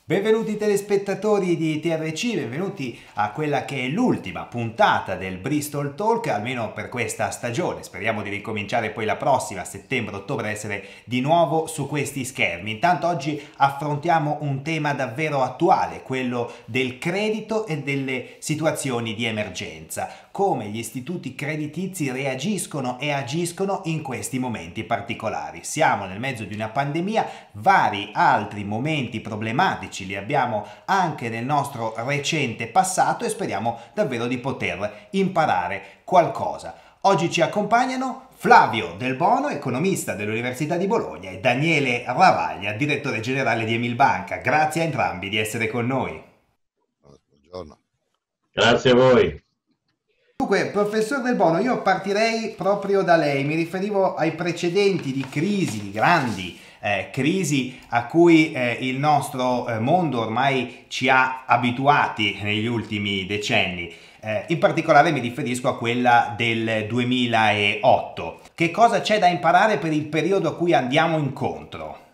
Benvenuti telespettatori di TRC, benvenuti a quella che è l'ultima puntata del Bristol Talk, almeno per questa stagione. Speriamo di ricominciare poi la prossima, a settembre-ottobre, essere di nuovo su questi schermi. Intanto oggi affrontiamo un tema davvero attuale, quello del credito e delle situazioni di emergenza. Come gli istituti creditizi reagiscono e agiscono in questi momenti particolari. Siamo nel mezzo di una pandemia, vari altri momenti problematici li abbiamo anche nel nostro recente passato e speriamo davvero di poter imparare qualcosa. Oggi ci accompagnano Flavio Del Bono, economista dell'Università di Bologna, e Daniele Ravaglia, direttore generale di Emilbanca. Grazie a entrambi di essere con noi. Buongiorno. Grazie a voi. Dunque, professor Del Bono, io partirei proprio da lei. Mi riferivo ai precedenti di crisi, di grandi crisi a cui il nostro mondo ormai ci ha abituati negli ultimi decenni. In particolare mi riferisco a quella del 2008. Che cosa c'è da imparare per il periodo a cui andiamo incontro?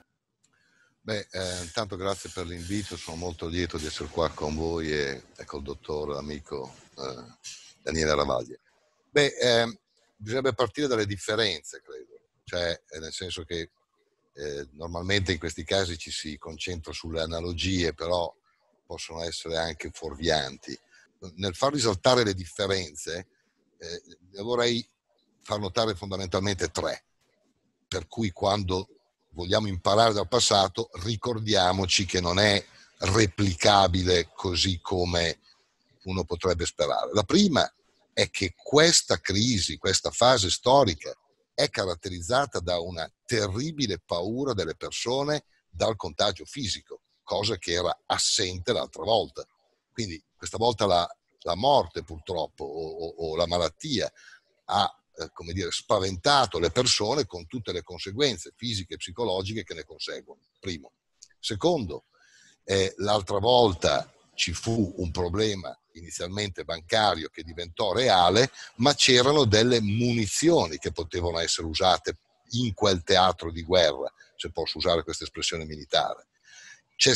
Intanto grazie per l'invito, sono molto lieto di essere qua con voi e col dottor amico Daniele Ravaglia. Bisognerebbe partire dalle differenze, credo, cioè nel senso che normalmente in questi casi ci si concentra sulle analogie, però possono essere anche fuorvianti. Nel far risaltare le differenze ne vorrei far notare fondamentalmente tre, per cui quando vogliamo imparare dal passato ricordiamoci che non è replicabile così come uno potrebbe sperare. La prima è che questa crisi, questa fase storica è caratterizzata da una terribile paura delle persone dal contagio fisico, cosa che era assente l'altra volta. Quindi questa volta la morte purtroppo o la malattia ha spaventato le persone con tutte le conseguenze fisiche e psicologiche che ne conseguono. Primo. Secondo, l'altra volta ci fu un problema inizialmente bancario che diventò reale, ma c'erano delle munizioni che potevano essere usate in quel teatro di guerra, se posso usare questa espressione militare. C'è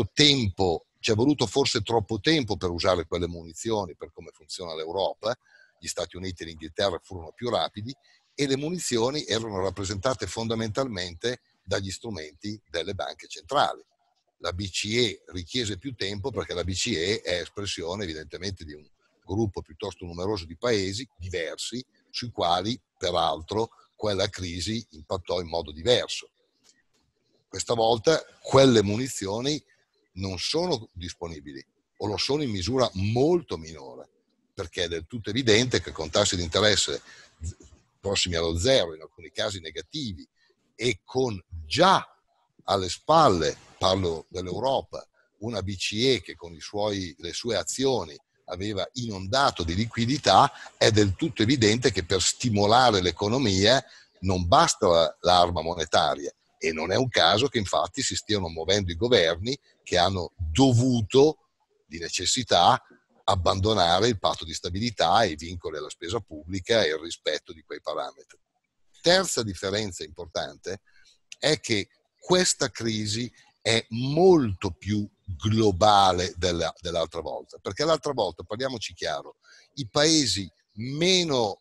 voluto forse troppo tempo per usare quelle munizioni, per come funziona l'Europa. Gli Stati Uniti e l'Inghilterra furono più rapidi e le munizioni erano rappresentate fondamentalmente dagli strumenti delle banche centrali. La BCE richiese più tempo perché la BCE è espressione evidentemente di un gruppo piuttosto numeroso di paesi diversi, sui quali peraltro quella crisi impattò in modo diverso. Questa volta quelle munizioni non sono disponibili o lo sono in misura molto minore, perché è del tutto evidente che con tassi di interesse prossimi allo zero, in alcuni casi negativi, e con già alle spalle, parlo dell'Europa, una BCE che con le sue azioni aveva inondato di liquidità, è del tutto evidente che per stimolare l'economia non basta l'arma monetaria, e non è un caso che infatti si stiano muovendo i governi che hanno dovuto di necessità abbandonare il patto di stabilità e i vincoli alla spesa pubblica e il rispetto di quei parametri. Terza differenza importante è che questa crisi è molto più globale dell'altra volta, perché l'altra volta, parliamoci chiaro, i paesi meno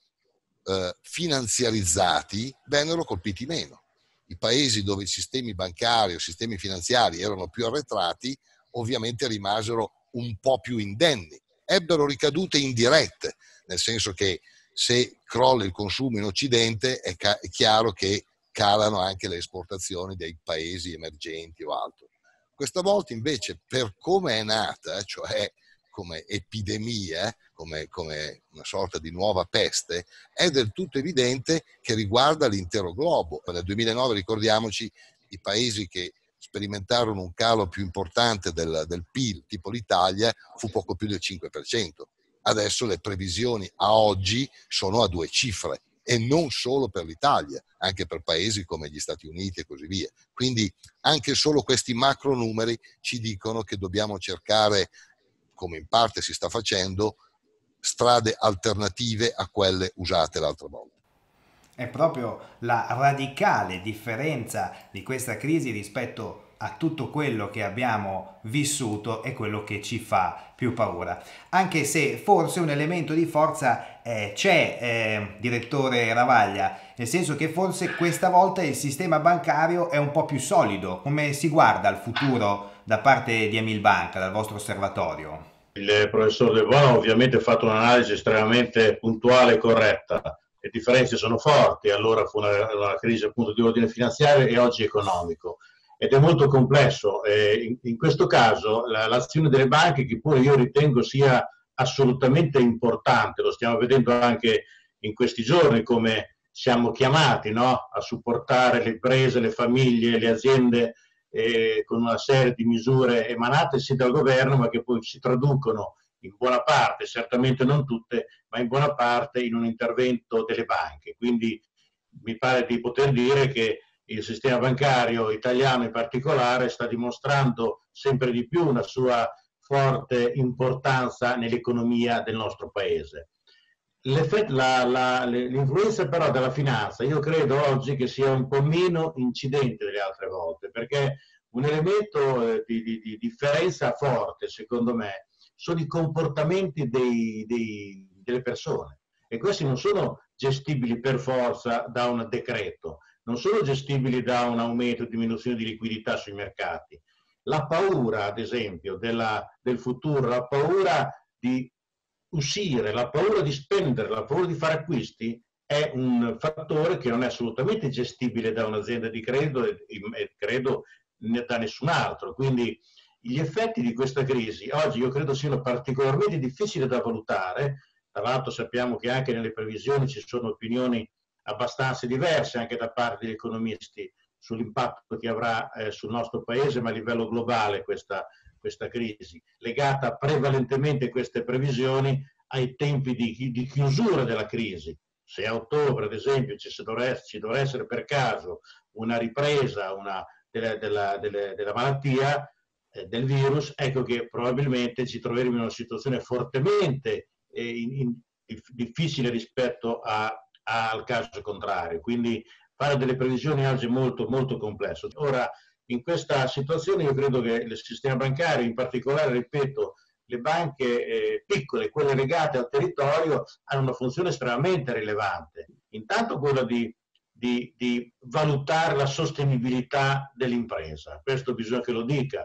finanziarizzati vennero colpiti meno. I paesi dove i sistemi bancari o sistemi finanziari erano più arretrati ovviamente rimasero un po' più indenni, ebbero ricadute indirette, nel senso che se crolla il consumo in Occidente è chiaro che calano anche le esportazioni dei paesi emergenti o altro. Questa volta invece, per come è nata, cioè come epidemia, come una sorta di nuova peste, è del tutto evidente che riguarda l'intero globo. Nel 2009, ricordiamoci, i paesi che sperimentarono un calo più importante del PIL, tipo l'Italia, fu poco più del 5%. Adesso le previsioni a oggi sono a due cifre, e non solo per l'Italia, anche per paesi come gli Stati Uniti e così via. Quindi anche solo questi macro numeri ci dicono che dobbiamo cercare, come in parte si sta facendo, strade alternative a quelle usate l'altra volta. È proprio la radicale differenza di questa crisi rispetto a tutto quello che abbiamo vissuto è quello che ci fa più paura. Anche se forse un elemento di forza c'è, direttore Ravaglia, nel senso che forse questa volta il sistema bancario è un po' più solido. Come si guarda al futuro da parte di Emilbanca, dal vostro osservatorio? Il professor De Bono ovviamente ha fatto un'analisi estremamente puntuale e corretta. Le differenze sono forti, allora fu una crisi appunto di ordine finanziario e oggi economico. Ed è molto complesso. In questo caso l'azione delle banche, che pure io ritengo sia assolutamente importante, lo stiamo vedendo anche in questi giorni come siamo chiamati, no? A supportare le imprese, le famiglie, le aziende con una serie di misure emanate sì dal governo, ma che poi si traducono in buona parte, certamente non tutte, ma in buona parte in un intervento delle banche. Quindi mi pare di poter dire che il sistema bancario italiano in particolare sta dimostrando sempre di più una sua forte importanza nell'economia del nostro paese. L'influenza però della finanza io credo oggi che sia un po' meno incidente delle altre volte, perché un elemento di differenza forte secondo me sono i comportamenti delle persone, e questi non sono gestibili per forza da un decreto, non sono gestibili da un aumento o diminuzione di liquidità sui mercati. La paura, ad esempio, del futuro, la paura di uscire, la paura di spendere, la paura di fare acquisti è un fattore che non è assolutamente gestibile da un'azienda di credito e credo da nessun altro. Quindi gli effetti di questa crisi oggi io credo siano particolarmente difficili da valutare. Tra l'altro sappiamo che anche nelle previsioni ci sono opinioni abbastanza diverse anche da parte degli economisti sull'impatto che avrà sul nostro paese, ma a livello globale questa crisi, legata prevalentemente queste previsioni ai tempi di chiusura della crisi. Se a ottobre, ad esempio, ci dovrà essere per caso una ripresa della malattia, del virus, ecco che probabilmente ci troveremo in una situazione fortemente difficile rispetto al caso contrario. Quindi fare delle previsioni oggi è molto, molto complesso. Ora, in questa situazione io credo che il sistema bancario, in particolare, ripeto, le banche piccole, quelle legate al territorio, hanno una funzione estremamente rilevante. Intanto quella di valutare la sostenibilità dell'impresa, questo bisogna che lo dica.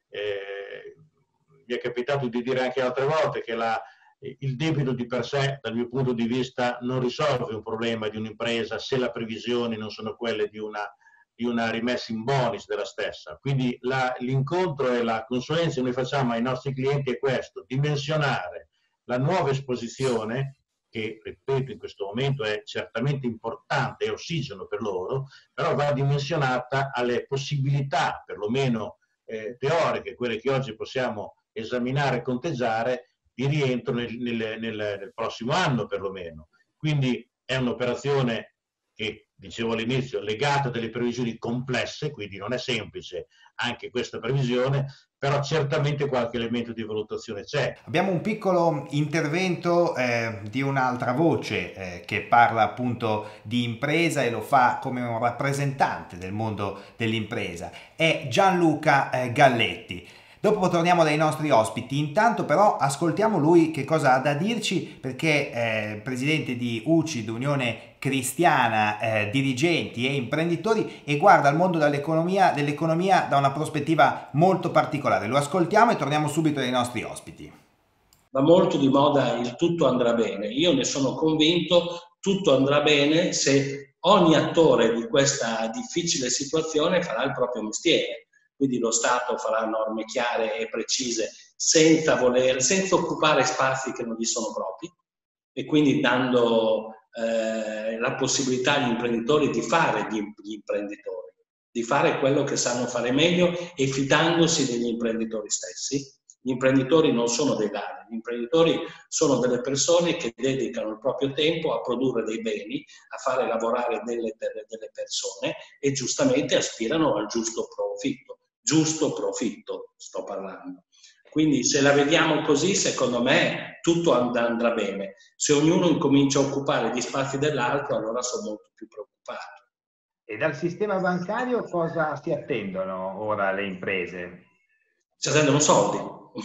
Mi è capitato di dire anche altre volte che il debito di per sé, dal mio punto di vista, non risolve un problema di un'impresa se le previsioni non sono quelle di una rimessa in bonus della stessa. Quindi l'incontro e la consulenza che noi facciamo ai nostri clienti è questo: dimensionare la nuova esposizione, che ripeto in questo momento è certamente importante e ossigeno per loro, però va dimensionata alle possibilità, perlomeno teoriche, quelle che oggi possiamo esaminare e conteggiare, di rientro nel prossimo anno perlomeno. Quindi è un'operazione che, dicevo all'inizio, legata a delle previsioni complesse, quindi non è semplice anche questa previsione, però certamente qualche elemento di valutazione c'è. Abbiamo un piccolo intervento di un'altra voce che parla appunto di impresa e lo fa come un rappresentante del mondo dell'impresa. È Gianluca Galletti. Dopo torniamo dai nostri ospiti, intanto però ascoltiamo lui che cosa ha da dirci, perché è presidente di UCID, Unione Cristiana, dirigenti e imprenditori, e guarda al mondo dell'economia da una prospettiva molto particolare. Lo ascoltiamo e torniamo subito dai nostri ospiti. Va molto di moda il tutto andrà bene. Io ne sono convinto, tutto andrà bene se ogni attore di questa difficile situazione farà il proprio mestiere. Quindi lo Stato farà norme chiare e precise senza occupare spazi che non gli sono propri, e quindi dando la possibilità agli imprenditori di fare gli imprenditori, di fare quello che sanno fare meglio e fidandosi degli imprenditori stessi. Gli imprenditori non sono dei ladri, gli imprenditori sono delle persone che dedicano il proprio tempo a produrre dei beni, a fare lavorare delle persone, e giustamente aspirano al giusto profitto sto parlando. Quindi se la vediamo così, secondo me tutto andrà bene. Se ognuno incomincia a occupare gli spazi dell'altro, allora sono molto più preoccupato. E dal sistema bancario cosa si attendono ora le imprese? Si attendono soldi.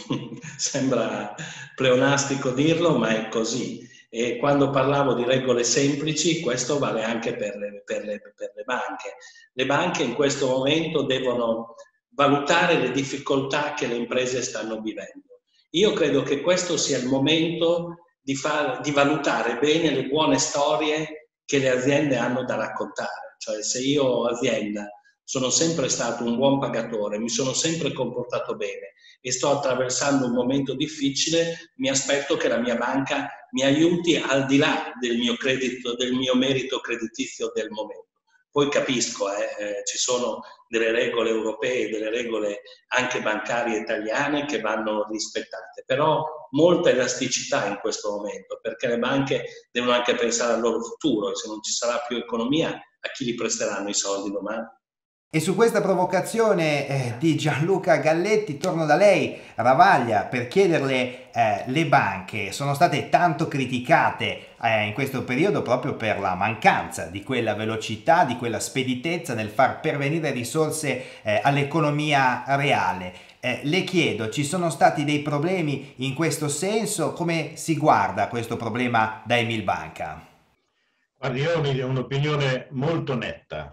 Sembra pleonastico dirlo, ma è così. E quando parlavo di regole semplici, questo vale anche per le banche. Le banche in questo momento devono valutare le difficoltà che le imprese stanno vivendo. Io credo che questo sia il momento di valutare bene le buone storie che le aziende hanno da raccontare. Cioè, se io azienda sono sempre stato un buon pagatore, mi sono sempre comportato bene e sto attraversando un momento difficile, mi aspetto che la mia banca mi aiuti al di là del mio credito, del mio merito creditizio del momento. Poi capisco, ci sono delle regole europee, delle regole anche bancarie italiane che vanno rispettate, però molta elasticità in questo momento, perché le banche devono anche pensare al loro futuro e se non ci sarà più economia, a chi li presteranno i soldi domani? E su questa provocazione di Gianluca Galletti torno da lei, Ravaglia, per chiederle, le banche sono state tanto criticate in questo periodo proprio per la mancanza di quella velocità, di quella speditezza nel far pervenire risorse all'economia reale. Le chiedo, ci sono stati dei problemi in questo senso? Come si guarda questo problema da Emilbanca? Guardi, io ho un'opinione molto netta.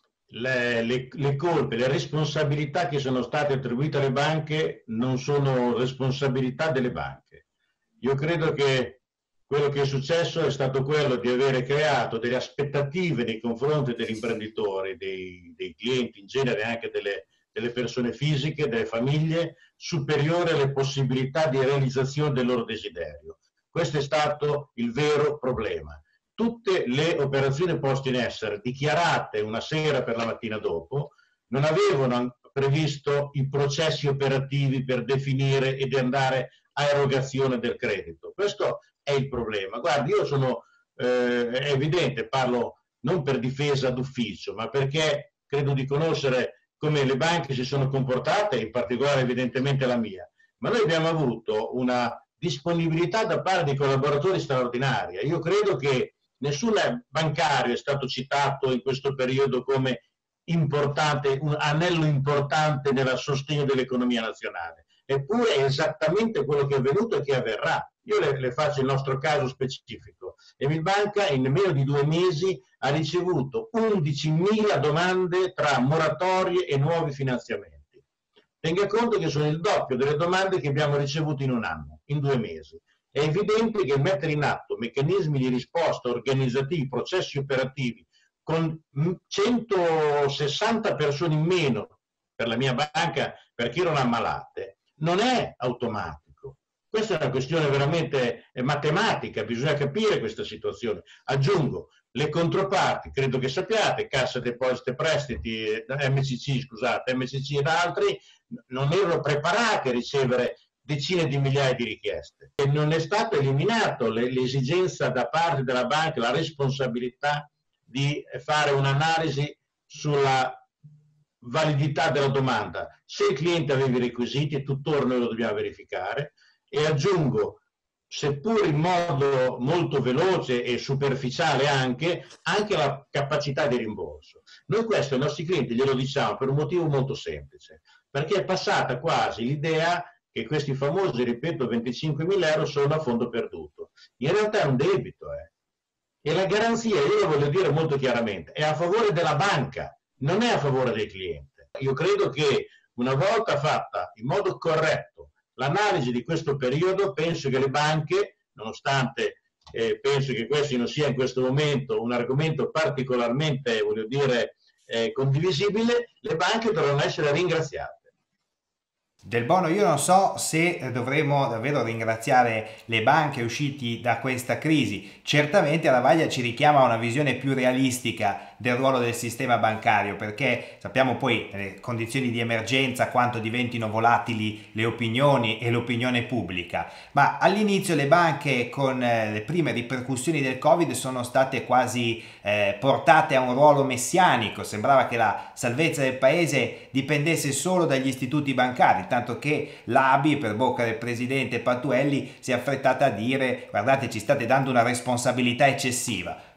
Le colpe, le responsabilità che sono state attribuite alle banche non sono responsabilità delle banche. Io credo che quello che è successo è stato quello di avere creato delle aspettative nei confronti degli imprenditori, dei clienti in genere, anche delle persone fisiche, delle famiglie, superiore alle possibilità di realizzazione del loro desiderio. Questo è stato il vero problema. Tutte le operazioni poste in essere, dichiarate una sera per la mattina dopo, non avevano previsto i processi operativi per definire ed andare a erogazione del credito. Questo è il problema. Guardi, io sono, è evidente, parlo non per difesa d'ufficio, ma perché credo di conoscere come le banche si sono comportate, in particolare evidentemente la mia. Ma noi abbiamo avuto una disponibilità da parte dei collaboratori straordinaria. Io credo che nessun bancario è stato citato in questo periodo come importante, un anello importante nel sostegno dell'economia nazionale. Eppure è esattamente quello che è avvenuto e che avverrà. Io le faccio il nostro caso specifico. Emilbanca in meno di 2 mesi ha ricevuto 11.000 domande tra moratorie e nuovi finanziamenti. Tenga conto che sono il doppio delle domande che abbiamo ricevuto in un anno, in 2 mesi. È evidente che mettere in atto meccanismi di risposta organizzativi, processi operativi, con 160 persone in meno per la mia banca perché erano ammalate, non è automatico. Questa è una questione veramente matematica, bisogna capire questa situazione. Aggiungo, le controparti, credo che sappiate, Cassa Depositi e Prestiti, MCC ed altri, non erano preparati a ricevere decine di migliaia di richieste. E non è stata eliminata l'esigenza da parte della banca, la responsabilità di fare un'analisi sulla validità della domanda. Se il cliente aveva i requisiti, tuttora noi lo dobbiamo verificare. E aggiungo, seppur in modo molto veloce e superficiale anche la capacità di rimborso. Noi questo ai nostri clienti glielo diciamo per un motivo molto semplice, perché è passata quasi l'idea che questi famosi, ripeto, 25.000 euro sono a fondo perduto. In realtà è un debito. E la garanzia, io lo voglio dire molto chiaramente, è a favore della banca, non è a favore del cliente. Io credo che una volta fatta in modo corretto l'analisi di questo periodo, penso che le banche, nonostante penso che questo non sia in questo momento un argomento particolarmente, voglio dire, condivisibile, le banche dovranno essere ringraziate. Del Bono, io non so se dovremo davvero ringraziare le banche usciti da questa crisi. Certamente Ravaglia ci richiama a una visione più realistica del ruolo del sistema bancario, perché sappiamo poi nelle condizioni di emergenza quanto diventino volatili le opinioni e l'opinione pubblica, ma all'inizio le banche con le prime ripercussioni del Covid sono state quasi portate a un ruolo messianico. Sembrava che la salvezza del paese dipendesse solo dagli istituti bancari, tanto che l'ABI, per bocca del presidente Patuelli, si è affrettata a dire: guardate, ci state dando una responsabilità eccessiva.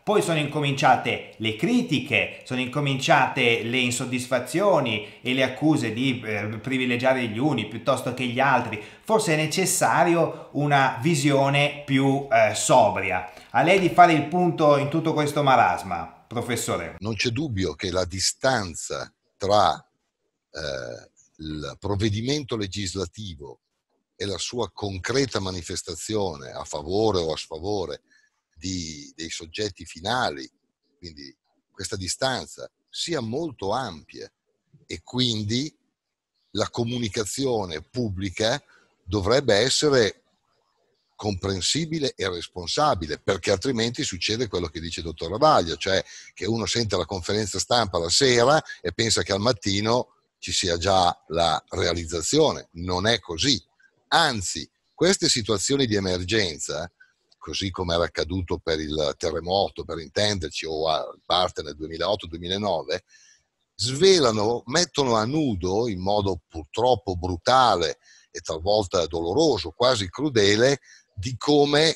Poi sono incominciate le critiche, sono incominciate le insoddisfazioni e le accuse di privilegiare gli uni piuttosto che gli altri. Forse è necessario una visione più sobria. A lei di fare il punto in tutto questo marasma, professore. Non c'è dubbio che la distanza tra il provvedimento legislativo e la sua concreta manifestazione a favore o a sfavore dei soggetti finali, quindi questa distanza sia molto ampia, e quindi la comunicazione pubblica dovrebbe essere comprensibile e responsabile, perché altrimenti succede quello che dice il dottor Ravaglia, cioè che uno sente la conferenza stampa la sera e pensa che al mattino ci sia già la realizzazione. Non è così. Anzi, queste situazioni di emergenza, così come era accaduto per il terremoto, per intenderci, o a parte nel 2008-2009, svelano, mettono a nudo in modo purtroppo brutale e talvolta doloroso, quasi crudele, di come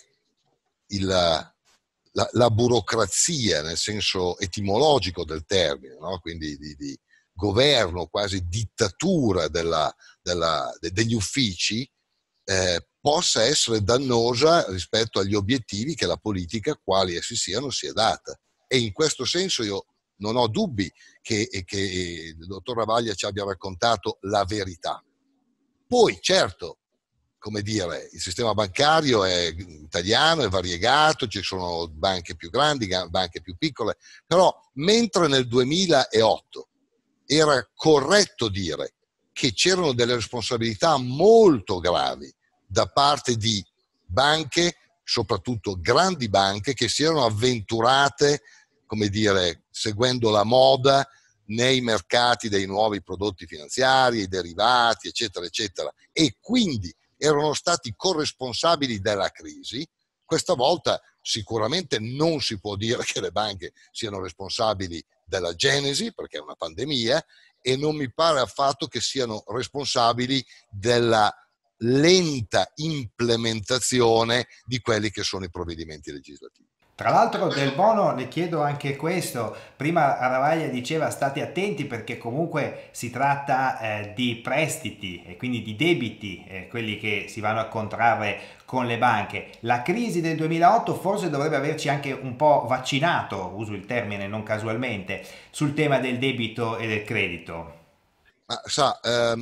la burocrazia, nel senso etimologico del termine, no? Quindi di governo, quasi dittatura degli uffici, possa essere dannosa rispetto agli obiettivi che la politica, quali essi siano, si è data. E in questo senso io non ho dubbi che il dottor Ravaglia ci abbia raccontato la verità. Poi, certo, come dire, il sistema bancario è italiano, è variegato, ci sono banche più grandi, banche più piccole, però mentre nel 2008 era corretto dire che c'erano delle responsabilità molto gravi da parte di banche, soprattutto grandi banche, che si erano avventurate, come dire, seguendo la moda nei mercati dei nuovi prodotti finanziari, i derivati, eccetera, eccetera, e quindi erano stati corresponsabili della crisi. Questa volta sicuramente non si può dire che le banche siano responsabili della genesi, perché è una pandemia, e non mi pare affatto che siano responsabili della lenta implementazione di quelli che sono i provvedimenti legislativi. Tra l'altro Del Bono le chiedo anche questo, prima Ravaglia diceva state attenti perché comunque si tratta di prestiti e quindi di debiti, quelli che si vanno a contrarre con le banche. La crisi del 2008 forse dovrebbe averci anche un po' vaccinato, uso il termine non casualmente, sul tema del debito e del credito. Ma sa,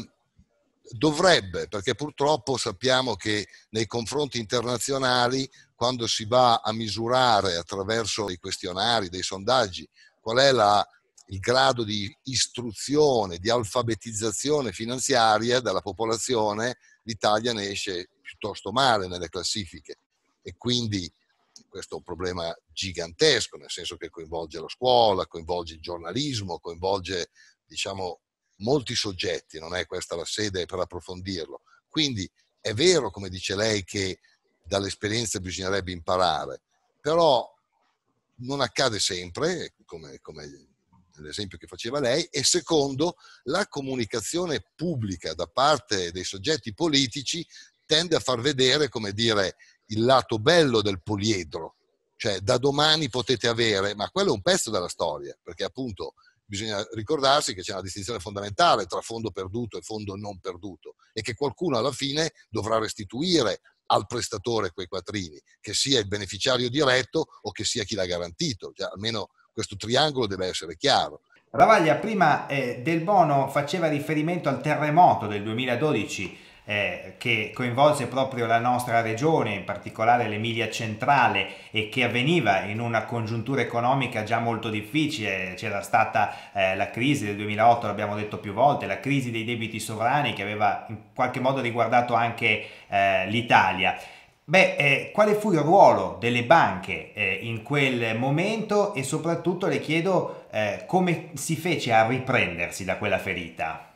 dovrebbe, perché purtroppo sappiamo che nei confronti internazionali, quando si va a misurare attraverso dei questionari, dei sondaggi, qual è il grado di istruzione, di alfabetizzazione finanziaria della popolazione, l'Italia ne esce piuttosto male nelle classifiche. E quindi questo è un problema gigantesco, nel senso che coinvolge la scuola, coinvolge il giornalismo, coinvolge, diciamo, molti soggetti, non è questa la sede per approfondirlo. Quindi è vero, come dice lei, che dall'esperienza bisognerebbe imparare, però non accade sempre, come l'esempio che faceva lei, e secondo, la comunicazione pubblica da parte dei soggetti politici tende a far vedere, come dire, il lato bello del poliedro, cioè da domani potete avere, ma quello è un pezzo della storia, perché appunto bisogna ricordarsi che c'è una distinzione fondamentale tra fondo perduto e fondo non perduto, e che qualcuno alla fine dovrà restituire al prestatore quei quattrini, che sia il beneficiario diretto o che sia chi l'ha garantito. Cioè, almeno questo triangolo deve essere chiaro. Ravaglia, prima Del Bono faceva riferimento al terremoto del 2012 che coinvolse proprio la nostra regione, in particolare l'Emilia Centrale, e che avveniva in una congiuntura economica già molto difficile. C'era stata la crisi del 2008, l'abbiamo detto più volte, la crisi dei debiti sovrani che aveva in qualche modo riguardato anche l'Italia. Quale fu il ruolo delle banche in quel momento e soprattutto le chiedo come si fece a riprendersi da quella ferita?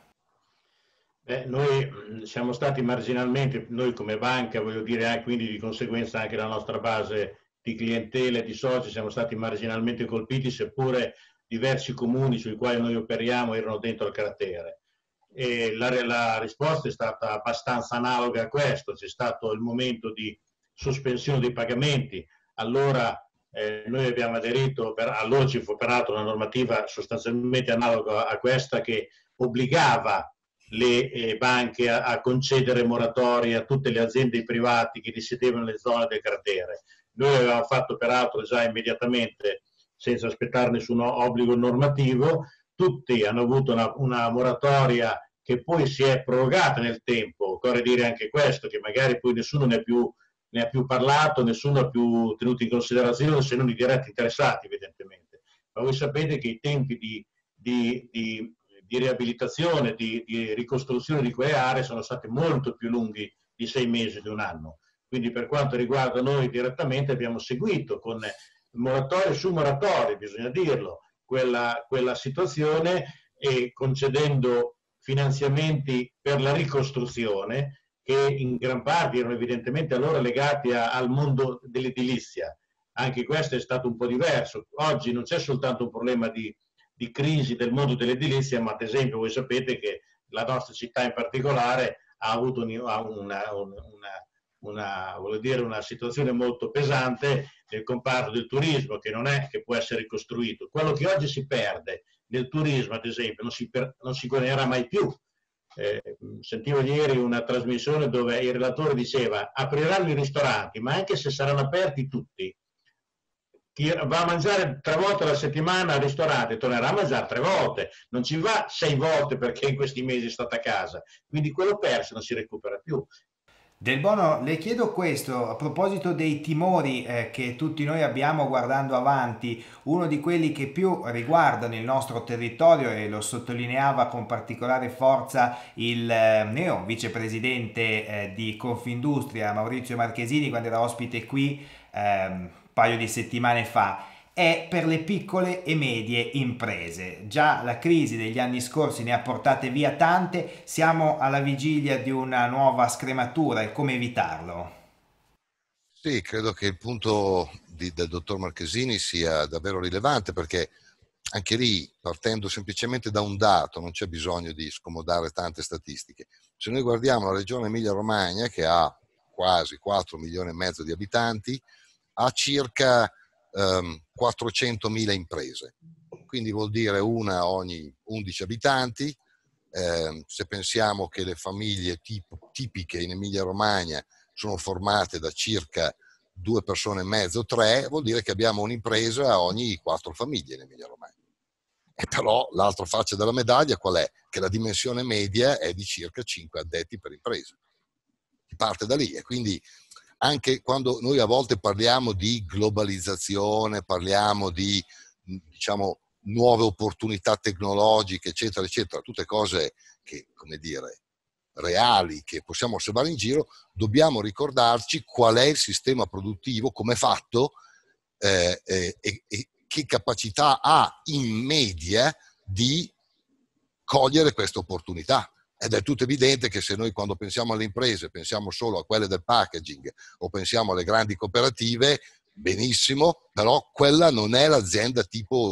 Noi siamo stati marginalmente, noi come banca, voglio dire, quindi di conseguenza anche la nostra base di clientela e di soci, siamo stati marginalmente colpiti, seppure diversi comuni sui quali noi operiamo erano dentro il cratere. E la risposta è stata abbastanza analoga a questo. C'è stato il momento di sospensione dei pagamenti, allora noi abbiamo aderito, allora ci fu peraltro una normativa sostanzialmente analoga a questa che obbligava le banche a concedere moratorie a tutte le aziende private che risiedevano nelle zone del cratere. Noi l'avevamo fatto peraltro già immediatamente, senza aspettare nessun obbligo normativo. Tutti hanno avuto una moratoria che poi si è prorogata nel tempo. Occorre dire anche questo, che magari poi nessuno ne ha più parlato, nessuno ha più tenuto in considerazione, se non i diretti interessati evidentemente. Ma voi sapete che i tempi di riabilitazione, di ricostruzione di quelle aree sono stati molto più lunghi di 6 mesi, di un anno. Quindi per quanto riguarda noi direttamente abbiamo seguito con moratorie su moratorie, bisogna dirlo, quella situazione, e concedendo finanziamenti per la ricostruzione che in gran parte erano evidentemente allora legati al mondo dell'edilizia. Anche questo è stato un po' diverso. Oggi non c'è soltanto un problema di crisi del mondo dell'edilizia, ma ad esempio voi sapete che la nostra città in particolare ha avuto una situazione molto pesante nel comparto del turismo, che non è che può essere ricostruito. Quello che oggi si perde nel turismo, ad esempio, non si guadagnerà mai più. Sentivo ieri una trasmissione dove il relatore diceva: apriranno i ristoranti, ma anche se saranno aperti tutti, chi va a mangiare 3 volte alla settimana al ristorante tornerà a mangiare 3 volte, non ci va 6 volte perché in questi mesi è stata a casa, quindi quello perso non si recupera più. Del Bono, le chiedo questo a proposito dei timori che tutti noi abbiamo guardando avanti. Uno di quelli che più riguardano il nostro territorio, e lo sottolineava con particolare forza il neo vicepresidente di Confindustria Maurizio Marchesini quando era ospite qui un paio di settimane fa, è per le piccole e medie imprese. Già la crisi degli anni scorsi ne ha portate via tante, siamo alla vigilia di una nuova scrematura, e come evitarlo? Sì, credo che il punto del dottor Marchesini sia davvero rilevante, perché anche lì, partendo semplicemente da un dato, non c'è bisogno di scomodare tante statistiche. Se noi guardiamo la regione Emilia-Romagna, che ha quasi 4 milioni e mezzo di abitanti, ha circa 400.000 imprese, quindi vuol dire una ogni 11 abitanti. Se pensiamo che le famiglie tipiche in Emilia-Romagna sono formate da circa 2 persone e mezzo, 3, vuol dire che abbiamo un'impresa ogni 4 famiglie in Emilia-Romagna. E però l'altra faccia della medaglia qual è? Che la dimensione media è di circa 5 addetti per impresa. Parte da lì, e quindi anche quando noi a volte parliamo di globalizzazione, parliamo di, diciamo, nuove opportunità tecnologiche, eccetera, eccetera, tutte cose che, come dire, reali, che possiamo osservare in giro, dobbiamo ricordarci qual è il sistema produttivo, come è fatto e che capacità ha in media di cogliere queste opportunità. Ed è tutto evidente che se noi, quando pensiamo alle imprese, pensiamo solo a quelle del packaging o pensiamo alle grandi cooperative, benissimo, però quella non è l'azienda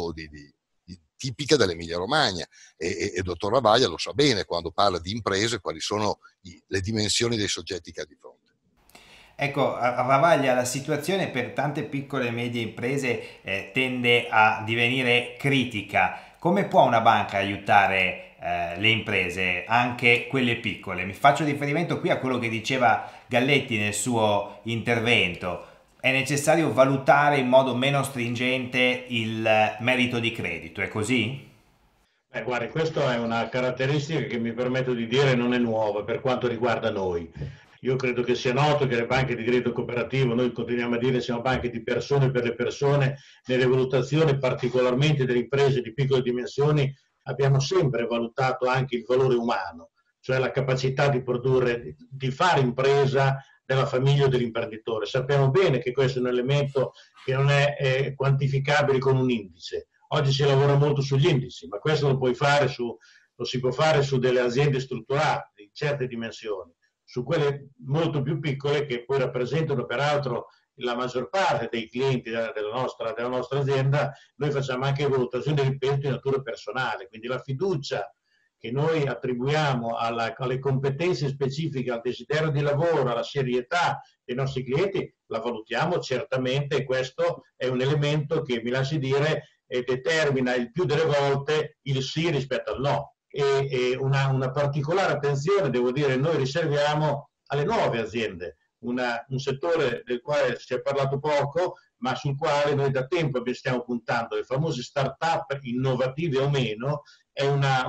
tipica dell'Emilia Romagna, e il dottor Ravaglia lo sa bene quando parla di imprese, quali sono le dimensioni dei soggetti che ha di fronte. Ecco, a Ravaglia, la situazione per tante piccole e medie imprese tende a divenire critica. Come può una banca aiutare le imprese, anche quelle piccole? Mi faccio riferimento qui a quello che diceva Galletti nel suo intervento. È necessario valutare in modo meno stringente il merito di credito, è così? Guardi, questa è una caratteristica che mi permetto di dire non è nuova per quanto riguarda noi. Io credo che sia noto che le banche di credito cooperativo, noi continuiamo a dire siamo banche di persone per le persone, nelle valutazioni particolarmente delle imprese di piccole dimensioni abbiamo sempre valutato anche il valore umano, cioè la capacità di produrre, di fare impresa della famiglia o dell'imprenditore. Sappiamo bene che questo è un elemento che non è quantificabile con un indice. Oggi si lavora molto sugli indici, ma questo lo si può fare su delle aziende strutturate di certe dimensioni, su quelle molto più piccole che poi rappresentano peraltro la maggior parte dei clienti della nostra azienda. Noi facciamo anche valutazioni di ripeto di natura personale, quindi la fiducia che noi attribuiamo alle competenze specifiche, al desiderio di lavoro, alla serietà dei nostri clienti, la valutiamo certamente, e questo è un elemento che, mi lasci dire, determina il più delle volte il sì rispetto al no. E una particolare attenzione, devo dire, noi riserviamo alle nuove aziende, un settore del quale si è parlato poco, ma sul quale noi da tempo stiamo puntando, le famose start-up innovative o meno. È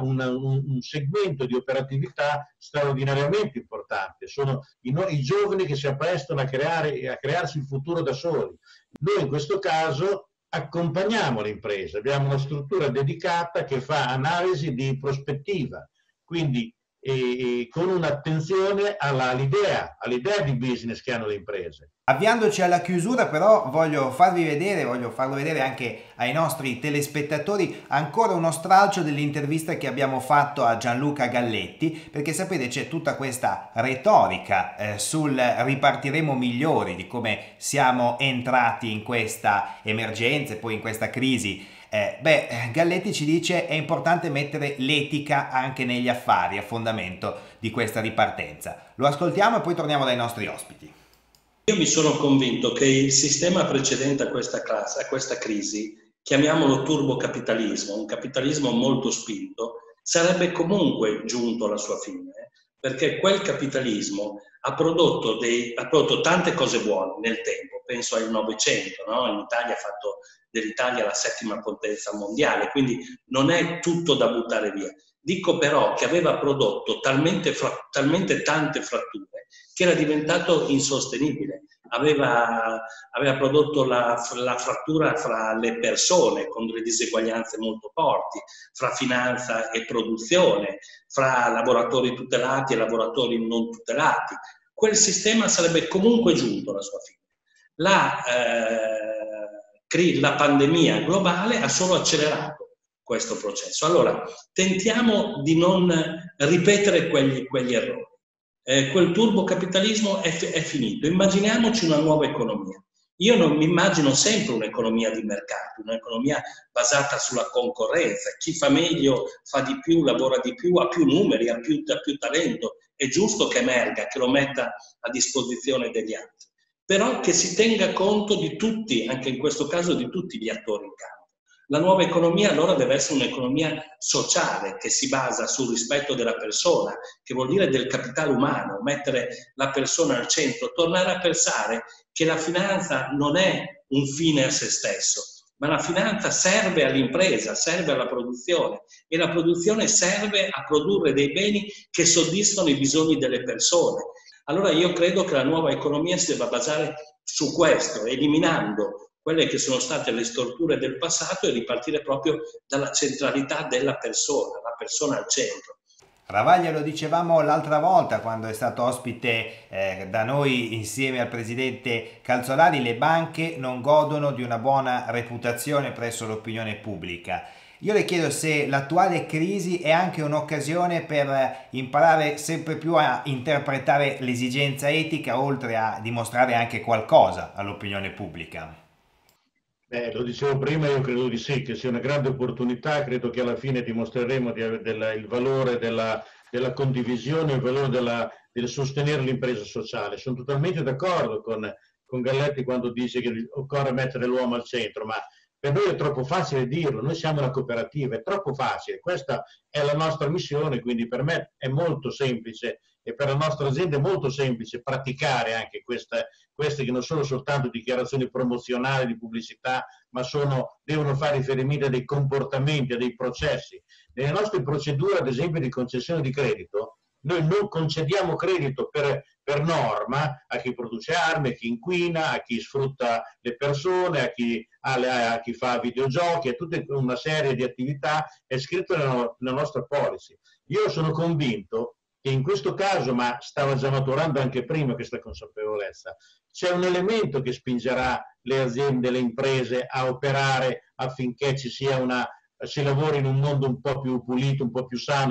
un segmento di operatività straordinariamente importante. Sono i giovani che si apprestano a crearsi il futuro da soli. Noi in questo caso accompagniamo le imprese, abbiamo una struttura dedicata che fa analisi di prospettiva, quindi con un'attenzione all'idea di business che hanno le imprese. Avviandoci alla chiusura, però, voglio farlo vedere anche ai nostri telespettatori ancora uno stralcio dell'intervista che abbiamo fatto a Gianluca Galletti, perché sapete c'è tutta questa retorica sul ripartiremo migliori, di come siamo entrati in questa emergenza e poi in questa crisi. Galletti ci dice è importante mettere l'etica anche negli affari a fondamento di questa ripartenza. Lo ascoltiamo e poi torniamo dai nostri ospiti. Io mi sono convinto che il sistema precedente a questa crisi, chiamiamolo turbocapitalismo, un capitalismo molto spinto, sarebbe comunque giunto alla sua fine, perché quel capitalismo ha prodotto tante cose buone nel tempo. Penso al Novecento, no? In Italia ha fatto dell'Italia la settima potenza mondiale, quindi non è tutto da buttare via. Dico però che aveva prodotto talmente tante fratture che era diventato insostenibile. Aveva prodotto la frattura fra le persone, con delle diseguaglianze molto forti, fra finanza e produzione, fra lavoratori tutelati e lavoratori non tutelati. Quel sistema sarebbe comunque giunto alla sua fine. La pandemia globale ha solo accelerato questo processo. Allora, tentiamo di non ripetere quegli errori. Quel turbocapitalismo è finito. Immaginiamoci una nuova economia. Io non mi immagino sempre un'economia di mercato, un'economia basata sulla concorrenza. Chi fa meglio fa di più, lavora di più, ha più numeri, ha più talento. È giusto che emerga, che lo metta a disposizione degli altri. Però che si tenga conto di tutti, anche in questo caso di tutti gli attori in campo. La nuova economia allora deve essere un'economia sociale che si basa sul rispetto della persona, che vuol dire del capitale umano, mettere la persona al centro, tornare a pensare che la finanza non è un fine a se stesso, ma la finanza serve all'impresa, serve alla produzione e la produzione serve a produrre dei beni che soddisfano i bisogni delle persone. Allora io credo che la nuova economia si debba basare su questo, eliminando quelle che sono state le storture del passato e ripartire proprio dalla centralità della persona, la persona al centro. Ravaglia, lo dicevamo l'altra volta quando è stato ospite da noi insieme al presidente Calzolari, le banche non godono di una buona reputazione presso l'opinione pubblica. Io le chiedo se l'attuale crisi è anche un'occasione per imparare sempre più a interpretare l'esigenza etica, oltre a dimostrare anche qualcosa all'opinione pubblica. Lo dicevo prima, io credo di sì, che sia una grande opportunità, credo che alla fine dimostreremo il valore della condivisione, il valore del sostenere l'impresa sociale. Sono totalmente d'accordo con Galletti quando dice che occorre mettere l'uomo al centro, ma per noi è troppo facile dirlo, noi siamo una cooperativa, è troppo facile, questa è la nostra missione, quindi per me è molto semplice e per la nostra azienda è molto semplice praticare anche queste che non sono soltanto dichiarazioni promozionali di pubblicità, ma devono fare riferimento a dei comportamenti, a dei processi. Nelle nostre procedure, ad esempio, di concessione di credito, noi non concediamo credito per norma a chi produce armi, a chi inquina, a chi sfrutta le persone, a chi fa videogiochi, a tutta una serie di attività è scritto nella nostra policy. Io sono convinto che in questo caso, ma stava già maturando anche prima questa consapevolezza, c'è un elemento che spingerà le aziende, le imprese a operare affinché si lavori in un mondo un po' più pulito, un po' più sano,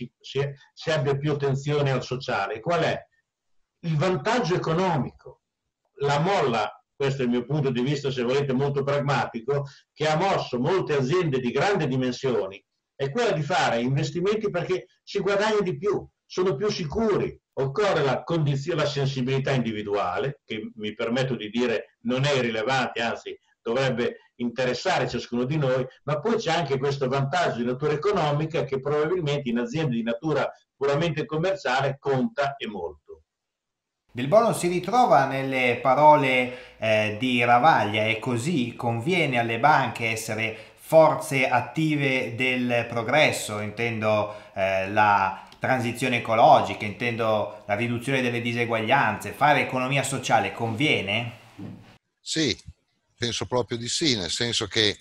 si abbia più attenzione al sociale. Qual è? Il vantaggio economico. La molla, questo è il mio punto di vista, se volete, molto pragmatico, che ha mosso molte aziende di grandi dimensioni è quella di fare investimenti perché si guadagna di più, sono più sicuri. Occorre la condizione, la sensibilità individuale, che mi permetto di dire non è irrilevante, anzi dovrebbe interessare ciascuno di noi, ma poi c'è anche questo vantaggio di natura economica che probabilmente in aziende di natura puramente commerciale conta e molto. Del Bono si ritrova nelle parole di Ravaglia, e così conviene alle banche essere forze attive del progresso, intendo la transizione ecologica, intendo la riduzione delle diseguaglianze, fare economia sociale conviene? Sì, penso proprio di sì, nel senso che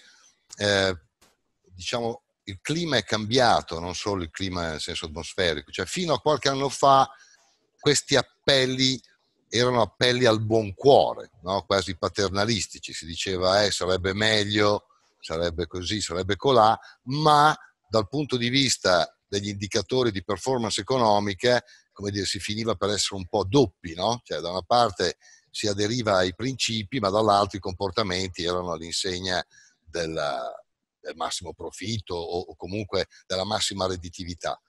diciamo il clima è cambiato, non solo il clima nel senso atmosferico, cioè fino a qualche anno fa questi appelli erano appelli al buon cuore, no? Quasi paternalistici, si diceva sarebbe meglio, sarebbe così, sarebbe colà, ma dal punto di vista degli indicatori di performance economica, come dire, si finiva per essere un po' doppi, no? Cioè da una parte si aderiva ai principi, ma dall'altro i comportamenti erano all'insegna del massimo profitto o comunque della massima redditività.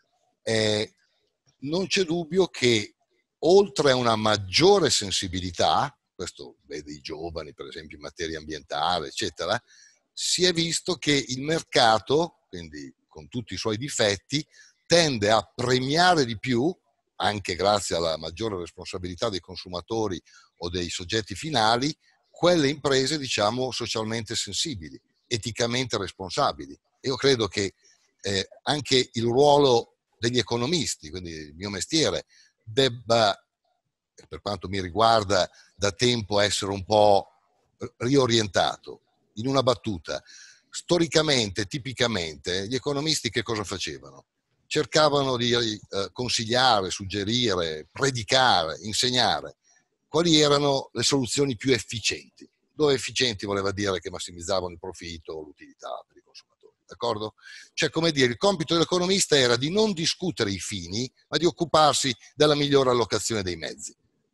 Non c'è dubbio che oltre a una maggiore sensibilità, questo vede i giovani per esempio in materia ambientale eccetera, si è visto che il mercato, quindi con tutti i suoi difetti, tende a premiare di più, anche grazie alla maggiore responsabilità dei consumatori o dei soggetti finali, quelle imprese diciamo socialmente sensibili, eticamente responsabili. Io credo che anche il ruolo degli economisti, quindi il mio mestiere, debba, per quanto mi riguarda, da tempo essere un po' riorientato. In una battuta, storicamente, tipicamente, gli economisti che cosa facevano? Cercavano di consigliare, suggerire, predicare, insegnare quali erano le soluzioni più efficienti. Dove efficienti voleva dire che massimizzavano il profitto o l'utilità per i consumatori, d'accordo? Cioè, come dire, il compito dell'economista era di non discutere i fini, ma di occuparsi della migliore allocazione dei mezzi.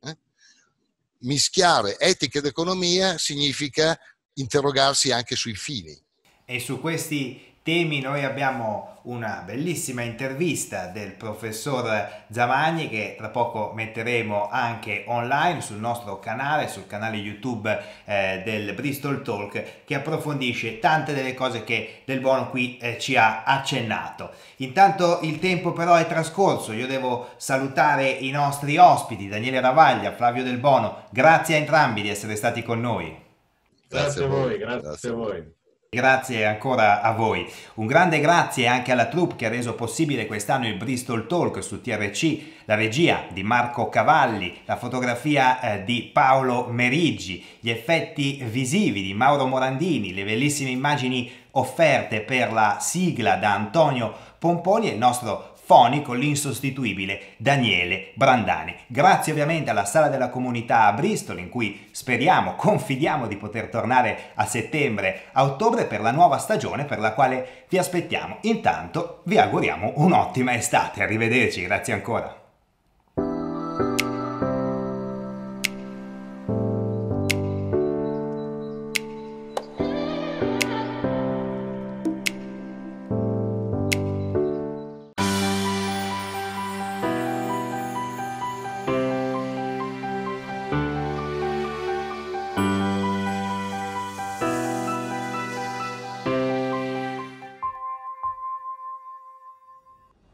Mischiare etica ed economia significa interrogarsi anche sui fini. E su questi temi noi abbiamo una bellissima intervista del professor Zamagni che tra poco metteremo anche online sul nostro canale, sul canale YouTube del Bristol Talk, che approfondisce tante delle cose che Del Bono qui ci ha accennato. Intanto il tempo però è trascorso, io devo salutare i nostri ospiti, Daniele Ravaglia, Flavio Del Bono, grazie a entrambi di essere stati con noi. Grazie a voi, grazie a voi. Grazie ancora a voi. Un grande grazie anche alla troupe che ha reso possibile quest'anno il Bristol Talk su TRC, la regia di Marco Cavalli, la fotografia di Paolo Meriggi, gli effetti visivi di Mauro Morandini, le bellissime immagini offerte per la sigla da Antonio Pomponi e il nostro fonico, l'insostituibile Daniele Brandani. Grazie ovviamente alla Sala della Comunità a Bristol, in cui speriamo, confidiamo di poter tornare a settembre, a ottobre per la nuova stagione per la quale vi aspettiamo. Intanto vi auguriamo un'ottima estate. Arrivederci, grazie ancora.